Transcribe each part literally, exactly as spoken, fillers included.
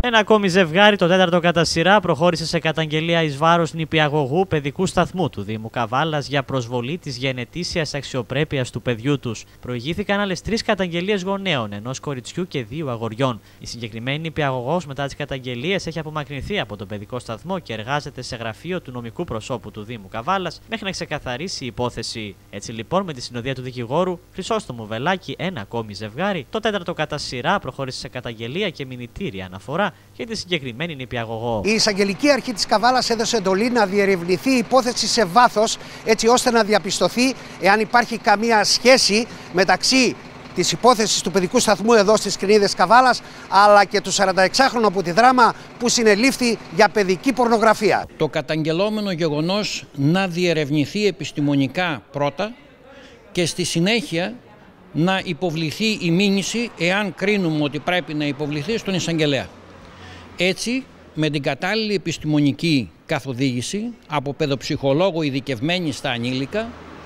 Ένα ακόμη ζευγάρι, το τέταρτο κατά σειρά, προχώρησε σε καταγγελία εις βάρος νηπιαγωγού παιδικού σταθμού του Δήμου Καβάλας για προσβολή της γενετήσιας αξιοπρέπειας του παιδιού τους. Προηγήθηκαν άλλες τρεις καταγγελίες γονέων, ενός κοριτσιού και δύο αγοριών. Η συγκεκριμένη νηπιαγωγός μετά τις καταγγελίες έχει απομακρυνθεί από τον παιδικό σταθμό και εργάζεται σε γραφείο του νομικού προσώπου του Δήμου Καβάλας μέχρι να ξεκαθαρίσει η υπόθεση. Έτσι λοιπόν, με τη συνοδεία του δικηγόρου Χρυσόστομου Βελάκη, ένα ακόμη ζευγάρι, το τέταρτο κατά σειρά προχώρησε σε καταγγελία και μηνυτήρια αναφορά για τη συγκεκριμένη νηπιαγωγό. Η εισαγγελική αρχή της Καβάλας έδωσε εντολή να διερευνηθεί η υπόθεση σε βάθος, έτσι ώστε να διαπιστωθεί εάν υπάρχει καμία σχέση μεταξύ της υπόθεσης του παιδικού σταθμού εδώ στις Κρινίδες Καβάλας, αλλά και του σαρανταεξάχρονου από τη Δράμα που συνελήφθη για παιδική πορνογραφία. Το καταγγελόμενο γεγονός να διερευνηθεί επιστημονικά πρώτα και στη συνέχεια να υποβληθεί η μήνυση, εάν κρίνουμε ότι πρέπει να υποβληθεί, στον εισαγγελέα. Έτσι, με την κατάλληλη επιστημονική καθοδήγηση από παιδοψυχολόγο ειδικευμένη στα ανήλικα,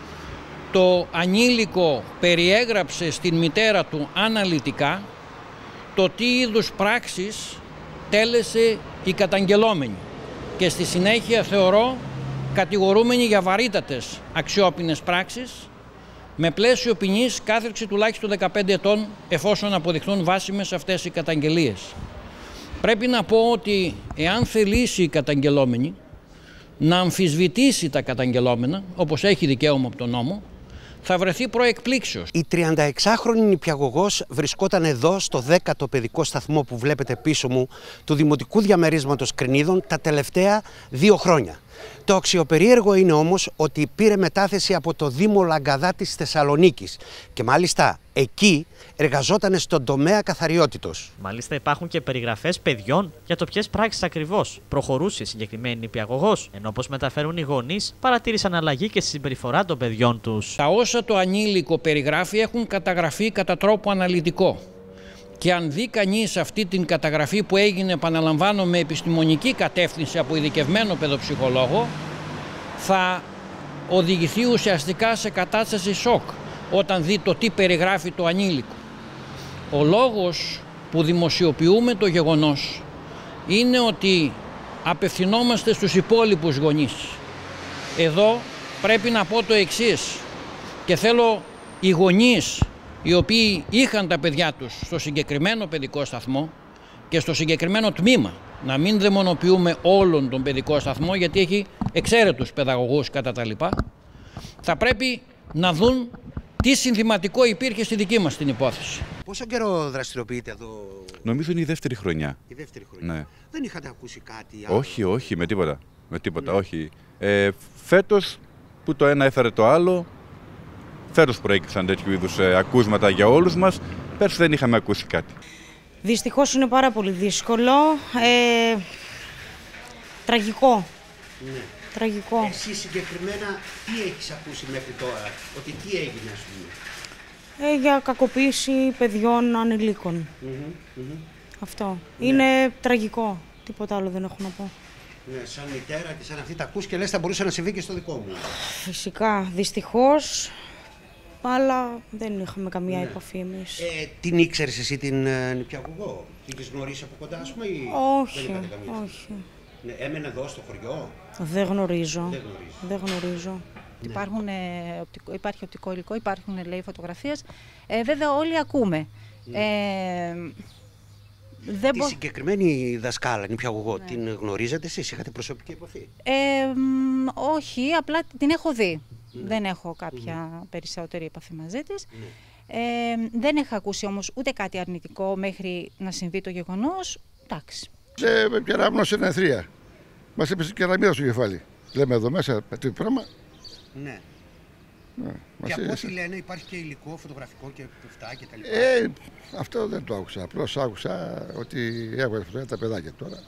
το ανήλικο περιέγραψε στην μητέρα του αναλυτικά το τι είδους πράξεις τέλεσε η καταγγελόμενη και στη συνέχεια θεωρώ κατηγορούμενη για βαρύτατες αξιόπινες πράξεις με πλαίσιο ποινής κάθριξη τουλάχιστον δεκαπέντε ετών, εφόσον αποδειχθούν βάσιμες αυτές οι καταγγελίες. Πρέπει να πω ότι εάν θελήσει η καταγγελόμενη να αμφισβητήσει τα καταγγελόμενα, όπως έχει δικαίωμα από τον νόμο, θα βρεθεί προεκπλήξεως. Η τριανταεξάχρονη νηπιαγωγός βρισκόταν εδώ στο δέκατο παιδικό σταθμό που βλέπετε πίσω μου του Δημοτικού Διαμερίσματος Κρινίδων τα τελευταία δύο χρόνια. Το αξιοπερίεργο είναι όμως ότι πήρε μετάθεση από το Δήμο Λαγκαδά της Θεσσαλονίκης και μάλιστα εκεί εργαζόταν στον τομέα καθαριότητος. Μάλιστα υπάρχουν και περιγραφές παιδιών για το ποιες πράξεις ακριβώς προχωρούσε η συγκεκριμένη νηπιαγωγός, ενώ όπως μεταφέρουν οι γονείς παρατήρησαν αλλαγή και στη συμπεριφορά των παιδιών τους. Τα όσα το ανήλικο περιγράφει έχουν καταγραφεί κατά τρόπο αναλυτικό. Και αν δει κανείς αυτή την καταγραφή που έγινε, επαναλαμβάνω, με επιστημονική κατεύθυνση από ειδικευμένο παιδοψυχολόγο, θα οδηγηθεί ουσιαστικά σε κατάσταση σοκ όταν δει το τι περιγράφει το ανήλικο. Ο λόγος που δημοσιοποιούμε το γεγονός είναι ότι απευθυνόμαστε στους υπόλοιπους γονείς. Εδώ πρέπει να πω το εξής και θέλω οι γονείς οι οποίοι είχαν τα παιδιά τους στο συγκεκριμένο παιδικό σταθμό και στο συγκεκριμένο τμήμα, να μην δαιμονοποιούμε όλον τον παιδικό σταθμό γιατί έχει εξαίρετους παιδαγωγούς κατά τα λοιπά, θα πρέπει να δουν τι συνθηματικό υπήρχε στη δική μας την υπόθεση. Πόσο καιρό δραστηριοποιείτε εδώ? Νομίζω είναι η δεύτερη χρονιά. Η δεύτερη χρονιά. Ναι. Δεν είχατε ακούσει κάτι άλλο? Όχι, όχι, με τίποτα. Με τίποτα, ναι. όχι. Ε, φέτος που το ένα έφερε το άλλο, φέτος προέκυψαν τέτοιου είδους ε, ακούσματα για όλους μας. Πέρσι δεν είχαμε ακούσει κάτι. Δυστυχώς είναι πάρα πολύ δύσκολο. Ε, τραγικό. Ναι. Τραγικό. Εσύ συγκεκριμένα τι έχεις ακούσει μέχρι τώρα? Ότι τι έγινε, ας πούμε? Ε, για κακοποίηση παιδιών ανηλίκων. Mm-hmm, mm-hmm. Αυτό. Ναι. Είναι τραγικό. Τίποτα άλλο δεν έχω να πω. Ναι, σαν μητέρα και σαν αυτή τα ακούς και λες θα μπορούσε να συμβεί και στο δικό μου. Φυσικά. Δυστυχώς. Αλλά δεν είχαμε καμία ναι. επαφή εμείς. Ε, την ήξερες εσύ την ε, νηπιαγωγό? Την έχεις γνωρίσει από κοντά, ας πούμε, ή όχι, δεν είχατε καμία? Όχι. Ναι, έμενε εδώ στο χωριό? Δεν γνωρίζω. Δεν γνωρίζω. Δεν γνωρίζω. Ναι. Υπάρχουν, ε, οπτικό, υπάρχει οπτικό υλικό, υπάρχουν, λέει, φωτογραφίες. Ε, βέβαια όλοι ακούμε. Ναι. Ε, δεν Τη μπο... συγκεκριμένη δασκάλα, νηπιαγωγό, ναι. την γνωρίζετε εσείς? Είχατε προσωπική επαφή? Ε, όχι, απλά την έχω δει. Ναι. Δεν έχω κάποια mm. περισσότερη επαφή μαζί της. Ναι. Ε, δεν έχω ακούσει όμως ούτε κάτι αρνητικό μέχρι να συμβεί το γεγονός. Εντάξει. Σε κεραμνό συνεθρία. Μας έπεσε κεραμίδα στο κεφάλι. Λέμε εδώ μέσα το πράγμα. Ναι. Ναι, και από ό,τι λένε υπάρχει και υλικό, φωτογραφικό και αυτά και τα λοιπά. Ε, αυτό δεν το άκουσα. Απλώς άκουσα ότι έβγαλε φωτογραφία τα παιδάκια τώρα.